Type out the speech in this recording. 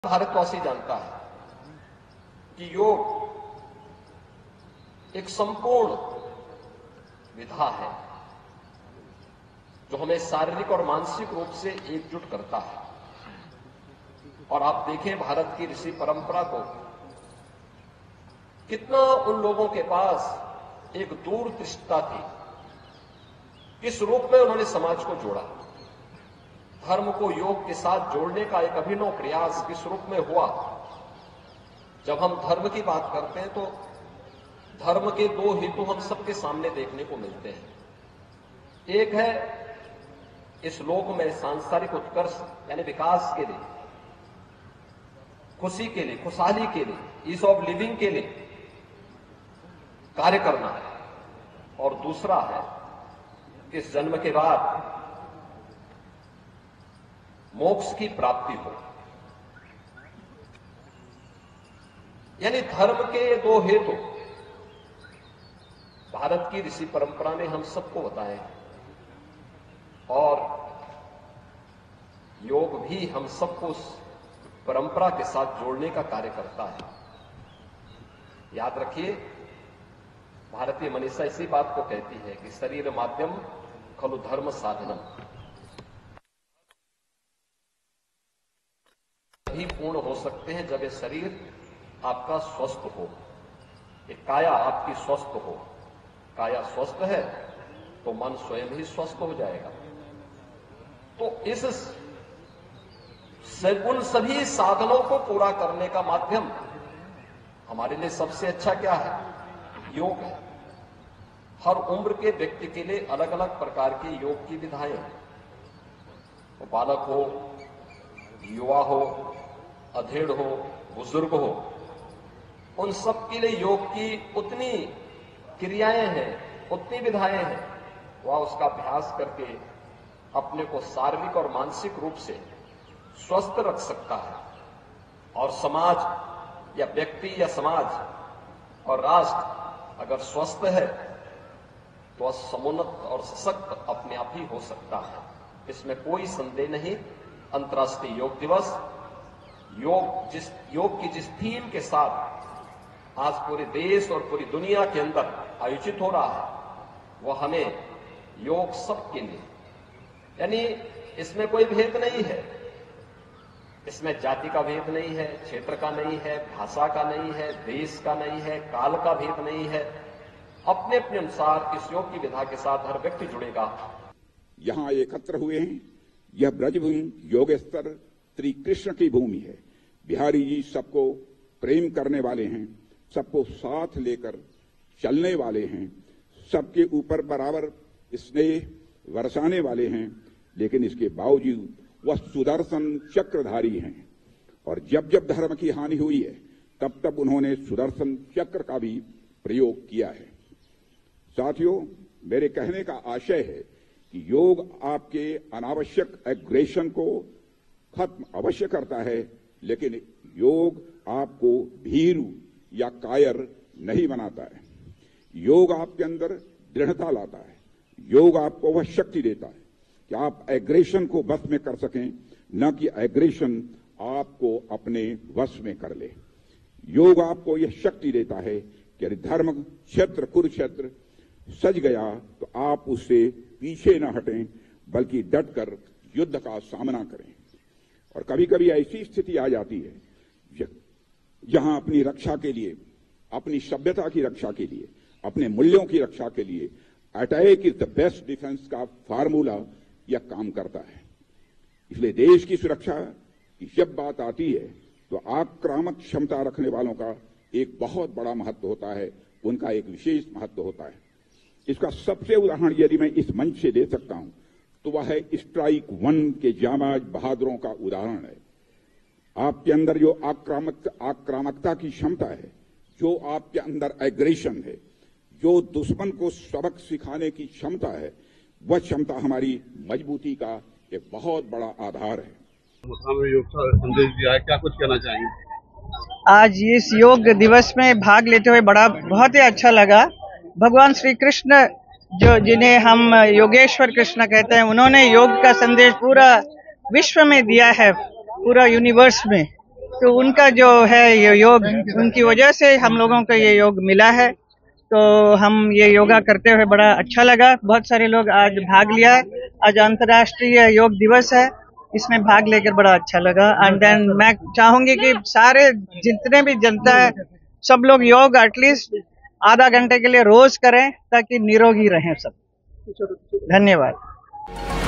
भारतवासी जानता है कि योग एक संपूर्ण विधा है जो हमें शारीरिक और मानसिक रूप से एकजुट करता है। और आप देखें भारत की ऋषि परंपरा को, कितना उन लोगों के पास एक दूरदृष्टता थी, किस रूप में उन्होंने समाज को जोड़ा। धर्म को योग के साथ जोड़ने का एक अभिनव प्रयास किस रूप में हुआ। जब हम धर्म की बात करते हैं तो धर्म के दो हेतु हम सबके सामने देखने को मिलते हैं। एक है इस लोक में सांसारिक उत्कर्ष यानी विकास के लिए, खुशी के लिए, खुशहाली के लिए, ईज ऑफ लिविंग के लिए कार्य करना है। और दूसरा है इस जन्म के बाद मोक्ष की प्राप्ति हो। यानी धर्म के दो हेतु भारत की ऋषि परंपरा ने हम सबको बताए हैं और योग भी हम सबको उस परंपरा के साथ जोड़ने का कार्य करता है। याद रखिए, भारतीय मनीषा इसी बात को कहती है कि शरीर माध्यम खलु धर्म साधनम। भी पूर्ण हो सकते हैं जब ये शरीर आपका स्वस्थ हो, ये काया आपकी स्वस्थ हो। काया स्वस्थ है तो मन स्वयं ही स्वस्थ हो जाएगा। तो उन सभी साधनों को पूरा करने का माध्यम हमारे लिए सबसे अच्छा क्या है? योग है। हर उम्र के व्यक्ति के लिए अलग अलग प्रकार की योग की विधाएं हैं। वो बालक हो, युवा हो, अधेड़ हो, बुजुर्ग हो, उन सब के लिए योग की उतनी क्रियाएं हैं, उतनी विधाएं हैं। वह उसका अभ्यास करके अपने को शारीरिक और मानसिक रूप से स्वस्थ रख सकता है। और समाज या व्यक्ति या समाज और राष्ट्र अगर स्वस्थ है तो वह समुन्नत और सशक्त अपने आप ही हो सकता है। इसमें कोई संदेह नहीं। अंतर्राष्ट्रीय योग दिवस योग की जिस थीम के साथ आज पूरे देश और पूरी दुनिया के अंदर आयोजित हो रहा है, वह हमें योग सबके लिए, यानी इसमें कोई भेद नहीं है, इसमें जाति का भेद नहीं है, क्षेत्र का नहीं है, भाषा का नहीं है, देश का नहीं है, काल का भेद नहीं है। अपने अपने अनुसार इस योग की विधा के साथ हर व्यक्ति जुड़ेगा। यहाँ एकत्र हुए हैं, यह ब्रजभूमि योगेश्वर श्री कृष्ण की भूमि है। बिहारी जी सबको प्रेम करने वाले हैं, सबको साथ लेकर चलने वाले हैं, सबके ऊपर बराबर स्नेह बरसाने वाले हैं। लेकिन इसके बावजूद वह सुदर्शन चक्रधारी हैं और जब जब धर्म की हानि हुई है तब तब उन्होंने सुदर्शन चक्र का भी प्रयोग किया है। साथियों, मेरे कहने का आशय है कि योग आपके अनावश्यक एग्रेशन को खत्म अवश्य करता है, लेकिन योग आपको भीरू या कायर नहीं बनाता है। योग आपके अंदर दृढ़ता लाता है। योग आपको वह शक्ति देता है कि आप एग्रेशन को वश में कर सकें, न कि एग्रेशन आपको अपने वश में कर ले। योग आपको यह शक्ति देता है कि यदि धर्म क्षेत्र कुरुक्षेत्र सज गया तो आप उससे पीछे न हटें, बल्कि डटकर युद्ध का सामना करें। और कभी कभी ऐसी स्थिति आ जाती है जहां अपनी रक्षा के लिए, अपनी सभ्यता की रक्षा के लिए, अपने मूल्यों की रक्षा के लिए attack is the best defence का फार्मूला यह काम करता है। इसलिए देश की सुरक्षा की जब बात आती है तो आक्रामक क्षमता रखने वालों का एक बहुत बड़ा महत्व होता है, उनका एक विशेष महत्व होता है। इसका सबसे उदाहरण यदि मैं इस मंच से दे सकता हूं तो वह है स्ट्राइक वन के जांबाज बहादुरों का उदाहरण है। आपके अंदर जो आक्रामकता की क्षमता है, जो आपके अंदर एग्रेशन है, जो दुश्मन को सबक सिखाने की क्षमता है, वह क्षमता हमारी मजबूती का एक बहुत बड़ा आधार है। योग का संदेश दिया है, क्या कुछ कहना चाहेंगे? आज इस योग दिवस में भाग लेते हुए बहुत ही अच्छा लगा। भगवान श्री कृष्ण जिन्हें हम योगेश्वर कृष्ण कहते हैं, उन्होंने योग का संदेश पूरा विश्व में दिया है, पूरा यूनिवर्स में। तो उनका जो है ये योग, उनकी वजह से हम लोगों को ये योग मिला है। तो हम ये योगा करते हुए बड़ा अच्छा लगा। बहुत सारे लोग आज भाग लिया है। आज अंतर्राष्ट्रीय योग दिवस है, इसमें भाग लेकर बड़ा अच्छा लगा। एंड देन मैं चाहूंगी कि सारे जितने भी जनता है सब लोग योग एटलीस्ट आधा घंटे के लिए रोज करें ताकि निरोगी रहें सब। धन्यवाद।